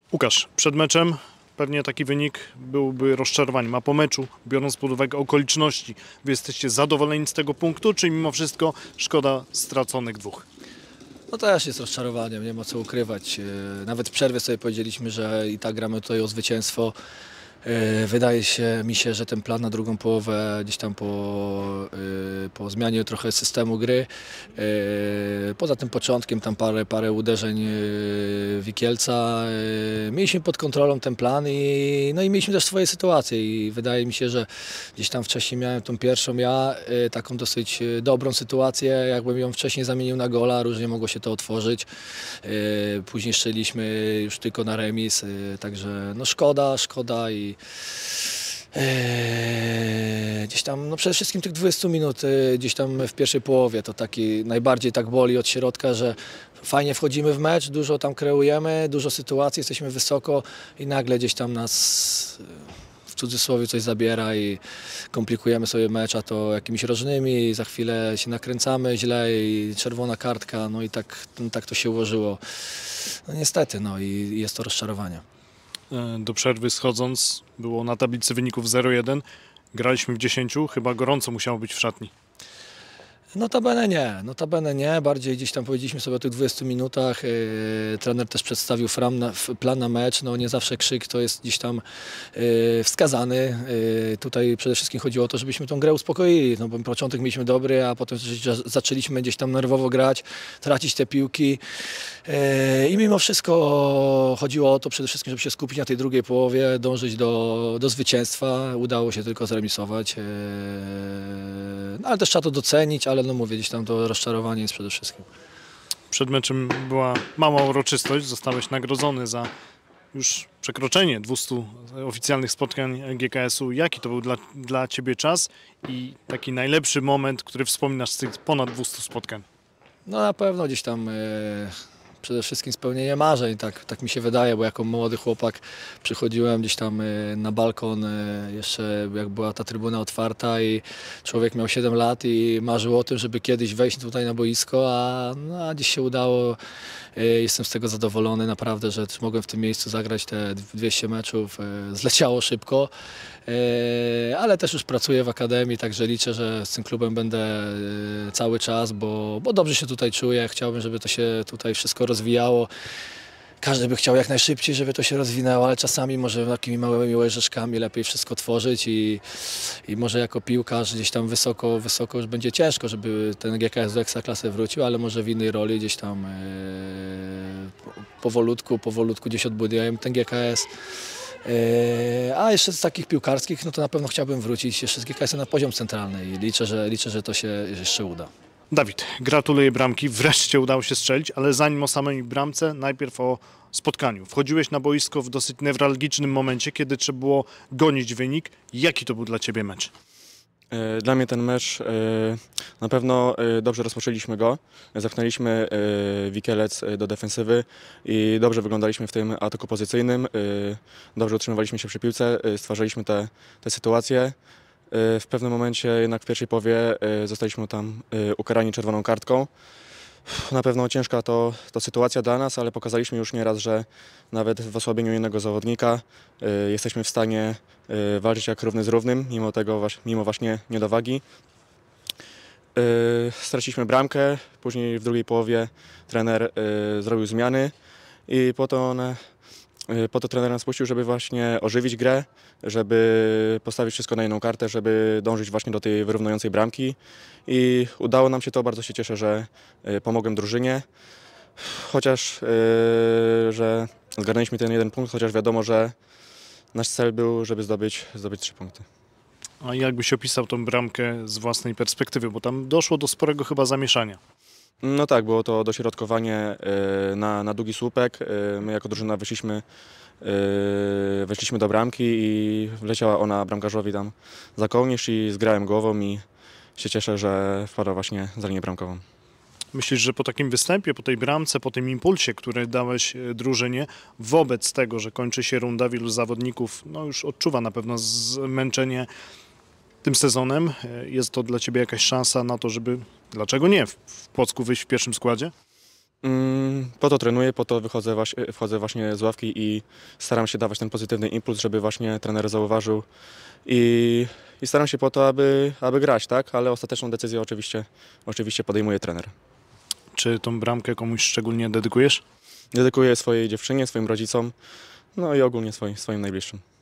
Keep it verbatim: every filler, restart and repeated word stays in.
Łukasz, przed meczem pewnie taki wynik byłby rozczarowaniem, a po meczu, biorąc pod uwagę okoliczności, wy jesteście zadowoleni z tego punktu, czy mimo wszystko szkoda straconych dwóch? No też jest rozczarowaniem, nie ma co ukrywać. Nawet w przerwie sobie powiedzieliśmy, że i tak gramy tutaj o zwycięstwo. Wydaje się mi się, że ten plan na drugą połowę gdzieś tam po, po zmianie trochę systemu gry, poza tym początkiem tam parę, parę uderzeń Wikielca, mieliśmy pod kontrolą ten plan i, no i mieliśmy też swoje sytuacje i wydaje mi się, że gdzieś tam wcześniej miałem tą pierwszą ja, taką dosyć dobrą sytuację, jakbym ją wcześniej zamienił na gola, różnie mogło się to otworzyć. Później szczeliśmy już tylko na remis, także no szkoda, szkoda i Eee, gdzieś tam, no przede wszystkim tych dwudziestu minut e, gdzieś tam w pierwszej połowie to taki najbardziej tak boli od środka, że fajnie wchodzimy w mecz, dużo tam kreujemy, dużo sytuacji, jesteśmy wysoko i nagle gdzieś tam nas w cudzysłowie coś zabiera i komplikujemy sobie mecz, a to jakimiś rożnymi, za chwilę się nakręcamy źle i czerwona kartka, no i tak, no, tak to się ułożyło. No niestety, no i jest to rozczarowanie. Do przerwy schodząc, było na tablicy wyników zero jeden. Graliśmy w dziesięciu, chyba gorąco musiało być w szatni. Notabene nie, notabene nie, bardziej gdzieś tam powiedzieliśmy sobie o tych dwudziestu minutach, yy, trener też przedstawił na, plan na mecz, no nie zawsze krzyk to jest gdzieś tam yy, wskazany, yy, tutaj przede wszystkim chodziło o to, żebyśmy tą grę uspokoili, no bo początek mieliśmy dobry, a potem zaczęliśmy gdzieś tam nerwowo grać, tracić te piłki yy, i mimo wszystko chodziło o to przede wszystkim, żeby się skupić na tej drugiej połowie, dążyć do, do zwycięstwa, udało się tylko zremisować, yy, no, ale też trzeba to docenić, ale no mówię, gdzieś tam to rozczarowanie jest przede wszystkim. Przed meczem była mała uroczystość, zostałeś nagrodzony za już przekroczenie dwustu oficjalnych spotkań G K S u. Jaki to był dla, dla Ciebie czas i taki najlepszy moment, który wspominasz z tych ponad dwustu spotkań? No na pewno gdzieś tam... Yy... Przede wszystkim spełnienie marzeń, tak, tak mi się wydaje, bo jako młody chłopak przychodziłem gdzieś tam na balkon, jeszcze jak była ta trybuna otwarta i człowiek miał siedem lat i marzył o tym, żeby kiedyś wejść tutaj na boisko, a, no, a dziś się udało. Jestem z tego zadowolony, naprawdę, że mogłem w tym miejscu zagrać te dwieście meczów. Zleciało szybko, ale też już pracuję w akademii, także liczę, że z tym klubem będę cały czas, bo, bo dobrze się tutaj czuję. Chciałbym, żeby to się tutaj wszystko rozwijało. Każdy by chciał jak najszybciej, żeby to się rozwinęło, ale czasami może takimi małymi łyżeczkami lepiej wszystko tworzyć i, i może jako piłkarz gdzieś tam wysoko, wysoko już będzie ciężko, żeby ten G K S do Ekstraklasy wrócił, ale może w innej roli gdzieś tam e, powolutku, powolutku gdzieś odbudujemy ten G K S. E, a jeszcze z takich piłkarskich, no to na pewno chciałbym wrócić jeszcze z G K S-em na poziom centralny i liczę, że, liczę, że to się jeszcze uda. Dawid, gratuluję bramki, wreszcie udało się strzelić, ale zanim o samej bramce, najpierw o spotkaniu. Wchodziłeś na boisko w dosyć newralgicznym momencie, kiedy trzeba było gonić wynik. Jaki to był dla Ciebie mecz? Dla mnie ten mecz na pewno dobrze rozpoczęliśmy go. Zepchnęliśmy Wikielec do defensywy i dobrze wyglądaliśmy w tym ataku pozycyjnym. Dobrze utrzymywaliśmy się przy piłce, stwarzaliśmy te, te sytuacje. W pewnym momencie jednak w pierwszej połowie zostaliśmy tam ukarani czerwoną kartką. Na pewno ciężka to, to sytuacja dla nas, ale pokazaliśmy już nieraz, że nawet w osłabieniu jednego zawodnika jesteśmy w stanie walczyć jak równy z równym, mimo tego, mimo właśnie niedowagi. Straciliśmy bramkę, później w drugiej połowie trener zrobił zmiany i po to one Po to trener nas puścił, żeby właśnie ożywić grę, żeby postawić wszystko na jedną kartę, żeby dążyć właśnie do tej wyrównującej bramki i udało nam się to, bardzo się cieszę, że pomogłem drużynie, chociaż yy, że zgarnęliśmy ten jeden punkt, chociaż wiadomo, że nasz cel był, żeby zdobyć, zdobyć trzy punkty. A jakbyś opisał tą bramkę z własnej perspektywy, bo tam doszło do sporego chyba zamieszania. No tak, było to dośrodkowanie na, na długi słupek. My jako drużyna wyszliśmy, weszliśmy do bramki i wleciała ona bramkarzowi tam za kołnierz i zgrałem głową i się cieszę, że wpadła właśnie za linię bramkową. Myślisz, że po takim występie, po tej bramce, po tym impulsie, który dałeś drużynie, wobec tego, że kończy się runda, wielu zawodników no już odczuwa na pewno zmęczenie tym sezonem, jest to dla Ciebie jakaś szansa na to, żeby, dlaczego nie, w Płocku wyjść w pierwszym składzie? Mm, Po to trenuję, po to wychodzę właśnie, wchodzę właśnie z ławki i staram się dawać ten pozytywny impuls, żeby właśnie trener zauważył i, i staram się po to, aby, aby grać, tak? Ale ostateczną decyzję oczywiście, oczywiście podejmuje trener. Czy tą bramkę komuś szczególnie dedykujesz? Dedykuję swojej dziewczynie, swoim rodzicom, no i ogólnie swoim, swoim najbliższym.